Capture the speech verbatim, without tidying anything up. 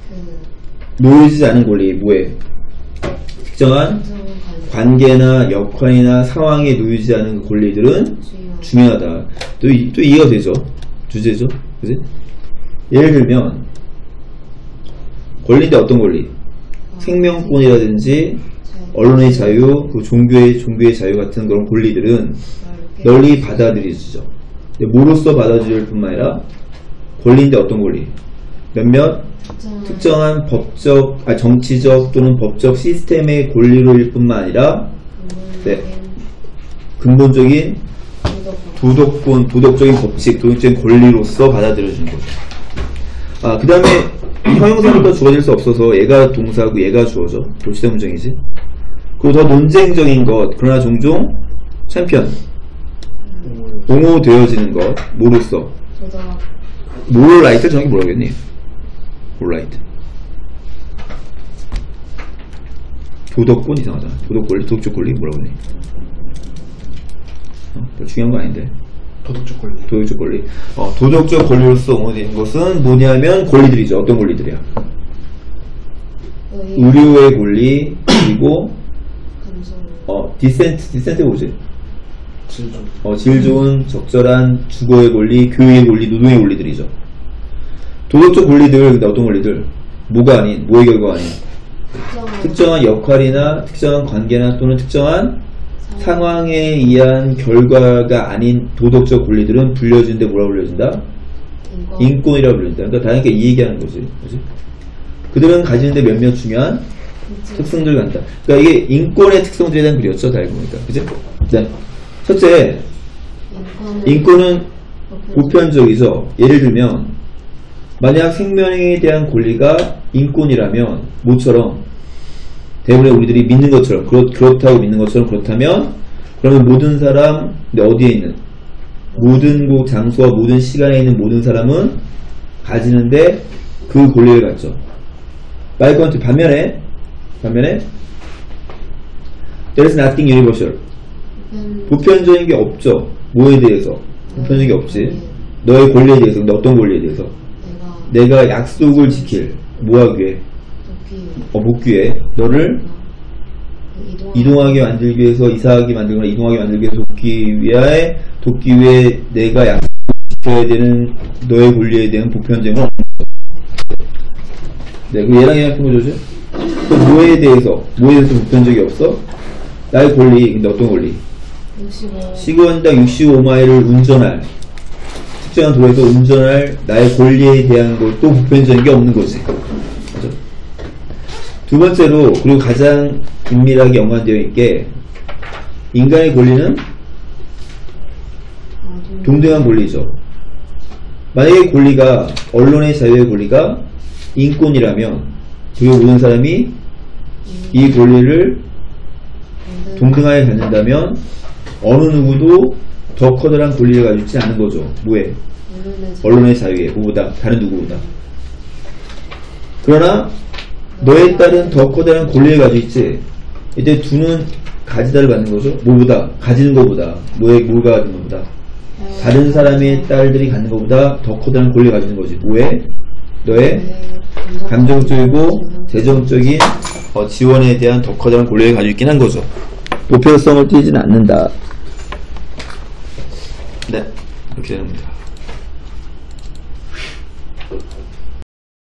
놓여지지 않은 권리, 뭐에? 특정한 관계나 역할이나 상황에 놓이지 않은 권리들은 중요하다. 또, 이, 또 이해가 되죠? 주제죠? 그지? 예를 들면, 권리인데 어떤 권리? 생명권이라든지, 언론의 자유, 그 종교의, 종교의 자유 같은 그런 권리들은 널리 받아들여지죠. 뭐로써 받아들일 뿐만 아니라, 권리인데 어떤 권리? 몇몇 특정한 법적, 아, 정치적 또는 법적 시스템의 권리로일 뿐만 아니라, 네, 근본적인 도덕권, 도덕적인 법칙, 도덕적인 권리로서 받아들여지는 거죠. 아, 그 다음에 형용사부터 주어질 수 없어서 얘가 동사고 얘가 주어져. 도치대 문장이지. 그리고 더 논쟁적인 것, 그러나 종종 챔피언, 옹호되어지는 것, 뭐로써? 모럴 라이트 정확히 뭐라고 했니? 모럴 라이트. 도덕권 이상하잖아. 도덕 권리, 도덕적 권리 뭐라고 했니? 어, 더 중요한 거 아닌데. 도덕적 권리. 도덕적 권리. 어, 도덕적 권리로서 옹호되는 것은 뭐냐면 권리들이죠. 어떤 권리들이야? 의료의 권리, 그리고 어, 디센트, 디센트 뭐지? 질 좋은. 어, 질 좋은, 적절한 주거의 권리, 교육의 권리, 노동의 권리들이죠. 도덕적 권리들, 근데 어떤 권리들? 뭐가 아닌, 뭐의 결과가 아닌. 특정한 역할이나 특정한 관계나 또는 특정한 상황에 의한 결과가 아닌 도덕적 권리들은 불려진데 뭐라고 불려진다? 인권. 인권이라고 불린다. 그러니까 다니까 이 얘기하는 거지. 그지? 그들은 가지는데 몇몇 중요한 특성들 간다. 그러니까 이게 인권의 특성들에 대한 글이었죠. 다 읽어보니까. 그지? 네. 첫째, 인권은 보편적이죠. 예를 들면, 만약 생명에 대한 권리가 인권이라면, 뭐처럼? 대부분의 우리들이 믿는 것처럼, 그렇, 그렇다고 믿는 것처럼 그렇다면, 그러면 모든 사람, 근데 어디에 있는? 모든 곳, 장소와 모든 시간에 있는 모든 사람은 가지는데 그 권리를 갖죠. 말과 반면에, 반면에, there is nothing universal. 보편적인 게 없죠. 뭐에 대해서? 보편적인 게 없지. 너의 권리에 대해서. 근데 어떤 권리에 대해서? 내가, 내가 약속을 지킬. 뭐 하기 위해? 어, 묵기 위해. 너를 이동하게 만들기 위해서, 이사하게 만들거나 이동하게 만들기 위해서 돕기 위해, 돕기 위해 내가 약속을 지켜야 되는 너의 권리에 대한 보편적인 건 없죠. 네, 그 얘랑 얘랑 표현해주죠. 그 뭐에 대해서? 뭐에 대해서 보편적이 없어? 나의 권리. 근데 어떤 권리? 육십오. 시간당 육십오 마일을 운전할, 특정한 도로에서 운전할 나의 권리에 대한 것도 보편적인 게 없는 거지. 그죠? 두 번째로, 그리고 가장 긴밀하게 연관되어 있게, 인간의 권리는 동등한 권리죠. 만약에 권리가, 언론의 자유의 권리가 인권이라면, 그리고 모든 사람이 이 권리를 동등하게 갖는다면, 어느 누구도 더 커다란 권리를 가지고 있지 않은 거죠. 뭐에? 언론의 자유에. 뭐보다? 다른 누구보다. 그러나 너에 따른 더 커다란 권리를 가지고 있지. 이제 두는 가지다를 갖는 거죠. 뭐보다? 가지는 것보다. 뭐에, 뭐가 가지는 것보다? 다른 사람의 딸들이 갖는 것보다 더 커다란 권리를 가지는 거지. 뭐에? 너의 감정적이고 재정적인 어, 지원에 대한 더 커다란 권리를 가지고 있긴 한 거죠. 보편성을 띠지는 않는다. 네, 이렇게 되는 겁니다.